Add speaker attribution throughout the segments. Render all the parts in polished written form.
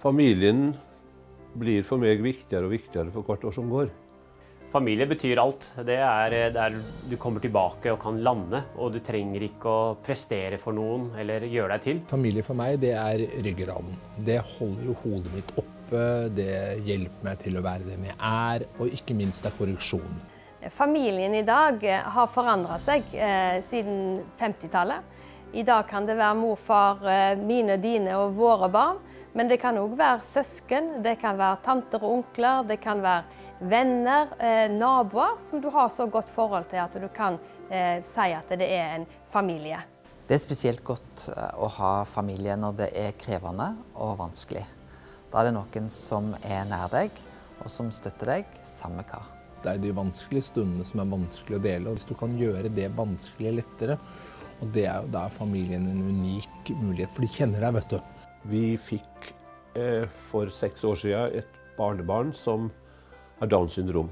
Speaker 1: Familien blir for meg viktigere og viktigere for hvert år som går.
Speaker 2: Familie betyr alt. Det er der du kommer tilbake og kan lande, og du trenger ikke å prestere for noen eller gjøre deg til.
Speaker 3: Familie for meg, det er ryggraden. Det holder jo hodet mitt oppe, det hjelper meg til å være den jeg er, og ikke minst er korreksjon.
Speaker 4: Familien i dag har forandret seg siden 50-tallet. I dag kan det være morfar, mine, dine og våre barn, men det kan også være søsken, det kan være tanter og onkler, det kan være venner, naboer som du har så godt forhold til at du kan si at det er en familie.
Speaker 5: Det er spesielt godt å ha familie når det er krevende og vanskelig. Da er det noen som er nær deg og som støtter deg, samme hva.
Speaker 3: Det er de vanskelige stundene som er vanskelig å dele, og hvis du kan gjøre det vanskelige lettere, og det er jo da familien en unik mulighet, for de kjenner deg, vet du.
Speaker 1: Vi fikk for 6 år siden et barnebarn som har Downs syndrom.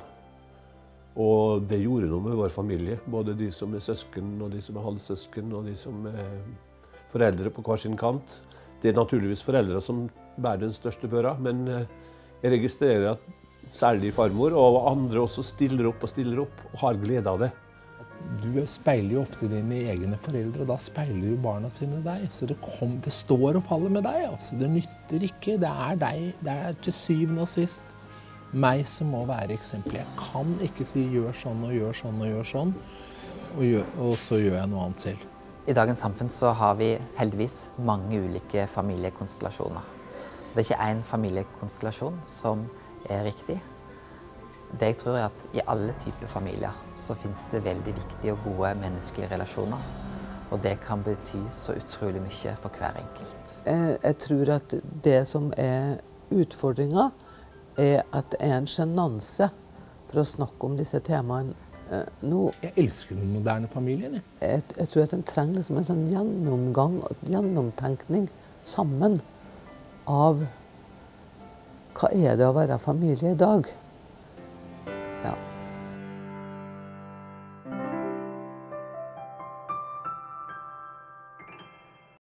Speaker 1: Og det gjorde noe med vår familie, både de som er søsken, og de som er halvsøsken, og de som er foreldre på hver sin kant. Det er naturligvis foreldre som bærer den største børa, men jeg registrerer at særlig farmor og andre også stiller opp og har glede av det.
Speaker 3: Du speiler jo ofte dine egne foreldre, og da speiler jo barna sine deg. Så det står og faller med deg, altså. Det nytter ikke, det er deg, det er til syvende og sist meg som må være eksempelet. Jeg kan ikke si gjør sånn og gjør sånn og gjør sånn, og så gjør jeg noe annet selv.
Speaker 5: I dagens samfunn så har vi heldigvis mange ulike familiekonstellasjoner. Det er ikke en familiekonstellasjon som er riktig. Det jeg tror er at i alle typer familier så finnes det veldig viktige og gode menneskelige relasjoner. Og det kan bety så utrolig mye for hver enkelt.
Speaker 6: Jeg tror at det som er utfordringen er at det er en sjenanse for å snakke om disse temaene nå.
Speaker 3: Jeg elsker den moderne familien.
Speaker 6: Jeg tror at den trenger liksom en sånn gjennomgang og gjennomtenkning sammen av hva er det å være familie i dag.